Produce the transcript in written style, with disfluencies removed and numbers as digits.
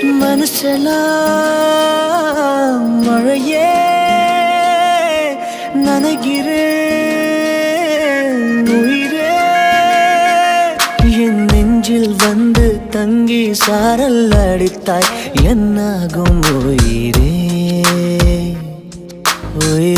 மனசெல்லாம் மழையே நனைகிறேன் உயிரே என் நெஞ்சில் வந்து தங்கி சாரல் அடித்தாய் என்னாகும் உயிரே உயிரே